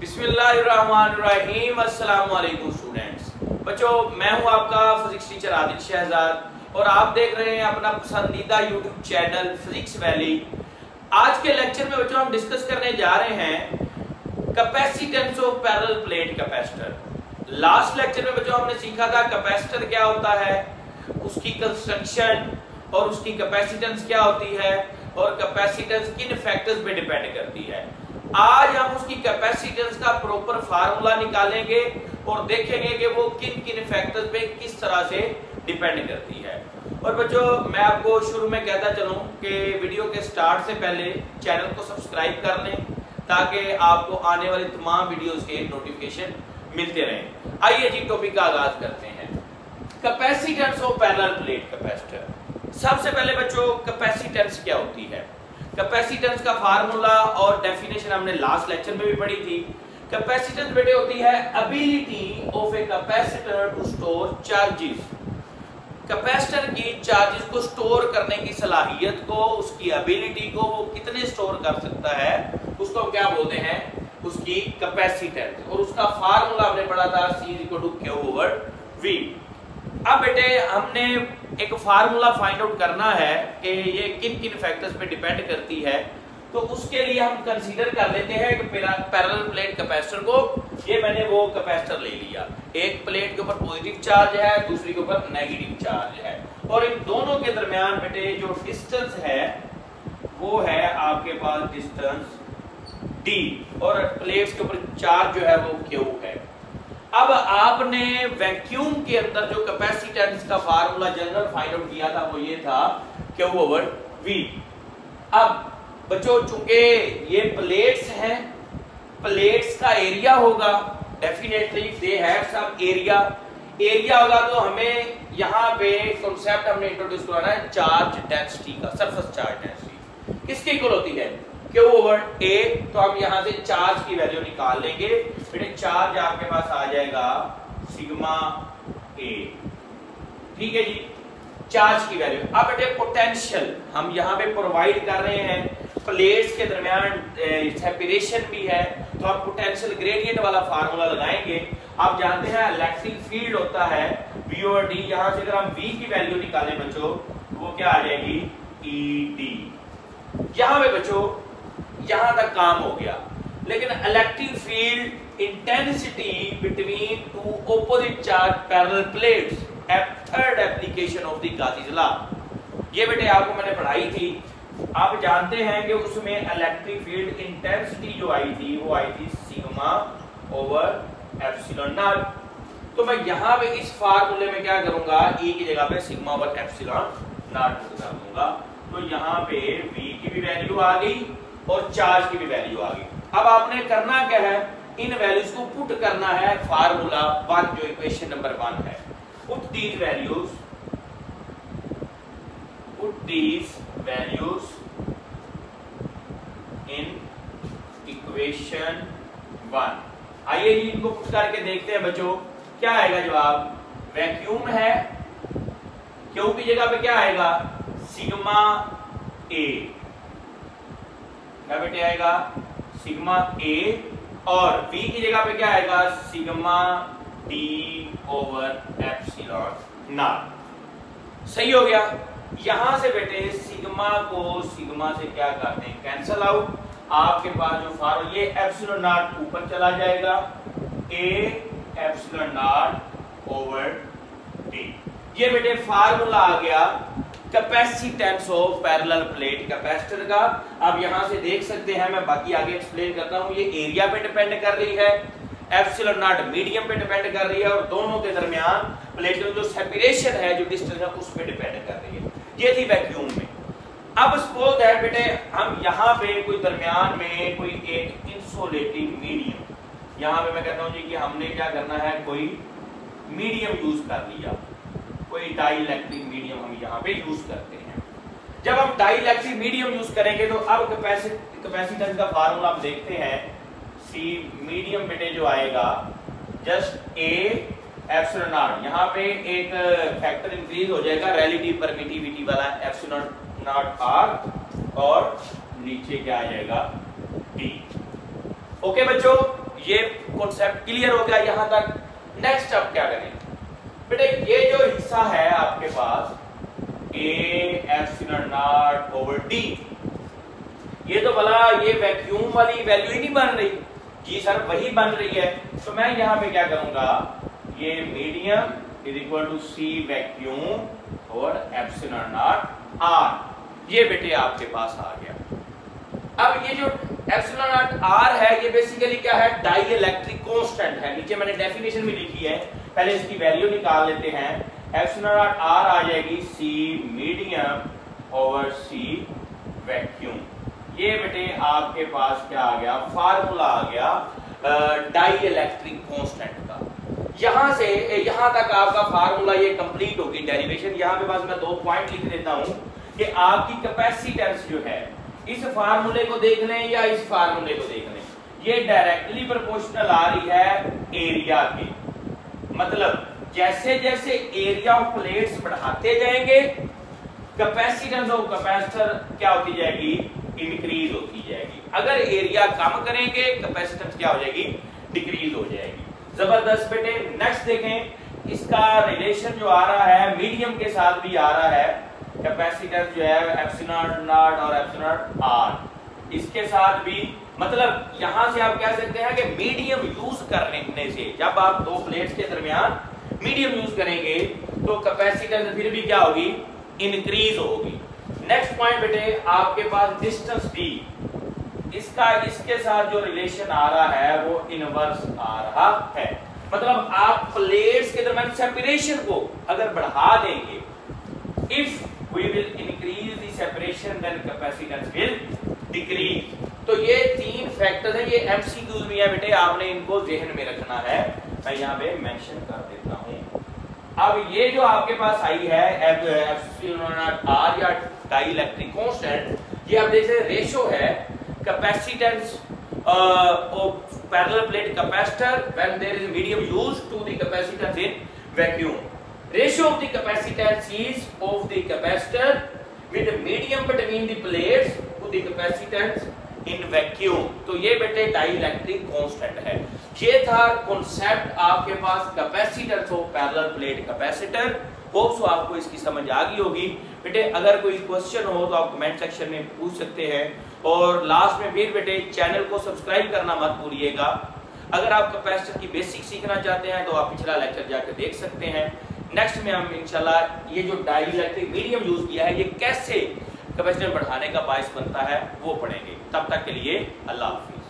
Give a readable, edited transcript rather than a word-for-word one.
बिस्मिल्लाहिर्रहमानिर्रहीम। अस्सलाम वालेकुम स्टूडेंट्स। बच्चों, मैं हूं आपका फिजिक्स टीचर आदिल शहजाद और आप देख रहे हैं अपना पसंदीदा यूट्यूब चैनल फिजिक्स वैली। आज के लेक्चर में बच्चों हम डिस्कस करने जा रहे हैं capacitance of parallel plate capacitor. Last lecture में बच्चों हमने सीखा था कैपेसिटर क्या होता है, उसकी कंस्ट्रक्शन और उसकी कैपेसिटेंस क्या होती है और कैपेसिटेंस किन फैक्टर्स पे डिपेंड करती है। आज हम उसकी कैपेसिटेंस का प्रॉपर फार्मूला निकालेंगे और देखेंगे कि वो किन किन फैक्टर्स पे किस तरह से डिपेंड करती है। और बच्चों, मैं आपको शुरू में कहता चलूं कि वीडियो के स्टार्ट से पहले चैनल को सब्सक्राइब कर लें ताकि आपको आने वाले तमाम वीडियोस के नोटिफिकेशन मिलते रहें। आइए जी, टॉपिक का आगाज करते हैं। Capacitance of parallel plate capacitor. सबसे पहले बच्चों, कैपेसिटेंस क्या होती है। कैपेसिटेंस का फार्मूला और डेफिनेशन हमने लास्ट लेक्चर में भी पढ़ी थी। कैपेसिटेंस बेटे होती है ability of a capacitor to store charges. Capacitor की चार्जेस को स्टोर करने की सलाहियत को, उसकी एबिलिटी को, वो कितने स्टोर कर सकता है, उसको क्या बोलते हैं, उसकी कैपेसिटेंस। और उसका फार्मूला हमने पढ़ा था C/Q/V। अब बेटे हमने एक फार्मूला फाइंड आउट करना है कि ये किन किन फैक्टर्स पे डिपेंड करती है। तो उसके लिए हम कंसीडर कर लेते हैं कि पैरेलल प्लेट कैपेसिटर को, ये मैंने वो कैपेसिटर ले लिया, एक प्लेट के ऊपर पॉजिटिव चार्ज है, दूसरी के ऊपर नेगेटिव चार्ज है, और इन दोनों के दरमियान बेटे जो डिस्टेंस है वो है आपके पास डिस्टेंस D और प्लेट्स के ऊपर चार्ज जो है वो Q है। अब आपने वैक्यूम के अंदर जो कैपेसिटेंस का फार्मूला जनरल फाइंड आउट किया था वो ये था Q/V। अब बच्चों, चूंकि ये प्लेट्स हैं, प्लेट्स का एरिया होगा, definitely they have some area होगा, तो हमें यहाँ पे कॉन्सेप्ट हमने इंट्रोड्यूस करवाना है चार्ज डेंसिटी का, सरफेस चार्ज डेंसिटी किसके इक्वल होती है, Q/A। तो हम यहां से चार्ज की वैल्यू निकाल लेंगे। बेटे चार्ज आपके पास आ जाएगा σA, ठीक है जी, चार्ज की वैल्यू। अब बेटे पोटेंशियल हम यहां पे प्रोवाइड कर रहे हैं, प्लेट्स के दरमियान सेपरेशन भी है, तो हम पोटेंशियल ग्रेडियंट वाला फार्मूला लगाएंगे। आप जानते हैं इलेक्ट्रिक फील्ड होता है V/D। यहां से अगर हम V की वैल्यू निकालें बच्चों, वो क्या आ जाएगी, ED। यहां पे बच्चों यहां तक काम हो गया, लेकिन electric field intensity between two opposite charge parallel plates, third application of the Gauss law, ये बेटे आपको मैंने पढ़ाई थी। आप जानते हैं कि उसमें इलेक्ट्रिक फील्ड इंटेंसिटी जो आई थी वो आई थी σ/ε0। तो मैं यहां पे इस फार्मूले में क्या करूंगा, E की जगह पे σ/ε0 कर दूंगा। तो यहाँ पे V की भी वैल्यू आ गई और चार्ज की भी वैल्यू आ गई। अब आपने करना क्या है, इन वैल्यूज को पुट करना है फार्मूला 1 जो इक्वेशन नंबर 1 है। Put these values in equation 1। आइए जी, इनको पुट करके देखते हैं बच्चों क्या आएगा जवाब। वैक्यूम है, क्यू की जगह पे क्या आएगा, σA, क्या बेटे आएगा σA, और V की जगह पे क्या आएगा σD/ε0। सही हो गया। यहां से बेटे सिग्मा को सिग्मा से क्या करते हैं, कैंसल आउट। आपके पास जो फार्मूला, ये ε0 ऊपर चला जाएगा, A/ε0/D। ये बेटे फार्मूला आ गया capacitance of parallel plate capacitor का। अब यहां से देख सकते हैं, मैं बाकी आगे एक्सप्लेन करता हूं, ये एरिया पे डिपेंड कर रही है, ε0 मीडियम पे डिपेंड कर रही है, और दोनों के दरमियान प्लेट जो सेपरेशन है, जो डिस्टेंस है, उस पे डिपेंड कर रही है। ये थी वैक्यूम में। अब सपोज दैट बेटे हम यहां पे कोई दरमियान में कोई एक इंसुलेटिंग मीडियम, यहां पे मैं कहता हूं जी कि हमने क्या करना है, कोई मीडियम यूज कर लिया, कोई डाइलेक्ट्रिक मीडियम हम यहाँ पे यूज करते हैं। जब हम डाइलेक्ट्रिक मीडियम यूज करेंगे तो अब कैपेसिटेंस का फार्मूला आप देखते हैं, C मीडियम बेटे जो आएगा जस्ट A/ε0। यहाँ पे एक फैक्टर इंक्रीज हो जाएगा, रिलेटिव परमिटिविटी वाला ε0R, और नीचे क्या आ जाएगा D। ओके बच्चों, ये कॉन्सेप्ट क्लियर हो गया यहाँ तक। नेक्स्ट अब क्या करें बेटे, ये जो हिस्सा है आपके पास A epsilon naught over D, ये तो भला ये वैक्यूम वाली वैल्यू ही नहीं बन रही। जी सर वही बन रही है। तो मैं यहाँ पे क्या करूंगा, ये medium is equal to C vacuum और एप्सिलॉन नॉट आर, ये बेटे आपके पास आ गया। अब ये जो एप्सिलॉन नॉट आर है ये बेसिकली क्या है, डाई इलेक्ट्रिक कांस्टेंट है। नीचे मैंने डेफिनेशन भी लिखी है, पहले इसकी वैल्यू निकाल लेते हैं। एप्सिलॉन नॉट आर आ जाएगी C medium over C vacuum. ये बेटे आपके पास क्या आ गया, फार्मूला आ गया डाई इलेक्ट्रिक कांस्टेंट का। यहां से यहां तक आपका फार्मूला ये कंप्लीट होगी डेरिवेशन। यहां पे पास मैं 2 पॉइंट लिख देता हूं कि आपकी कैपेसिटेंस जो है, इस फार्मूले को देख लें या इस फार्मूले को देख लें, ये डायरेक्टली प्रोपोर्शनल आ रही है एरिया के। मतलब जैसे जैसे एरिया ऑफ प्लेट्स बढ़ाते जाएंगे कैपेसिटेंस ऑफ कैपेसिटर क्या होती जाएगी, इंक्रीज होती जाएगी। अगर एरिया कम करेंगे कैपेसिटेंस क्या हो जाएगी, डिक्रीज हो जाएगी। जबरदस्त बेटे। नेक्स्ट देखें, इसका रिलेशन जो आ रहा है मीडियम के साथ भी आ रहा है। कैपेसिटेंस जो है एप्सिलॉन नॉट और एप्सिलॉन आर, इसके साथ भी, मतलब यहां से आप कह सकते हैं कि मीडियम यूज करने से, जब आप दो प्लेट्स के दरमियान मीडियम यूज करेंगे तो कैपेसिटेंस फिर भी क्या होगी, इंक्रीज होगी। नेक्स्ट पॉइंट बेटे आपके पास डिस्टेंस डी, इसका इसके साथ जो रिलेशन आ रहा है वो इनवर्स आ रहा है। मतलब आप प्लेट्स के दरमियान सेपरेशन को अगर बढ़ा देंगे, if we will increase the separation then capacitance will decrease. तो ये 3 फैक्टर्स हैं, ये एमसीक्यूज में है बेटे, आपने इनको ज़हन में रखना है। मैं यहाँ पे मेंशन कर देता हूँ। अब ये जो आपके पास आई है एप्सिलॉन नॉट आर या डाई इलेक्ट्रिक कांस्टेंट, ये आप देख सकते हैं रेशो है capacitance of parallel plate capacitor when there is medium used to the capacitance in vacuum. Ratio of the capacitance is of the capacitor with the medium between the plates to the capacitance in vacuum। तो ये बेटे die electric constant है। ये था concept आपके पास capacitor of parallel plate capacitor. Hope so आपको इसकी समझ आ गई होगी बेटे। अगर कोई क्वेश्चन हो तो आप कमेंट सेक्शन में पूछ सकते हैं। और लास्ट में फिर बेटे चैनल को सब्सक्राइब करना मत भूलिएगा। अगर आप कैपेसिटर की बेसिक सीखना चाहते हैं तो आप पिछला लेक्चर जाकर देख सकते हैं। नेक्स्ट में हम इंशाल्लाह ये जो डाई इलेक्ट्रिक मीडियम यूज किया है ये कैसे कैपेसिटेंस बढ़ाने का बायस बनता है वो पढ़ेंगे। तब तक के लिए अल्लाह हाफिज़।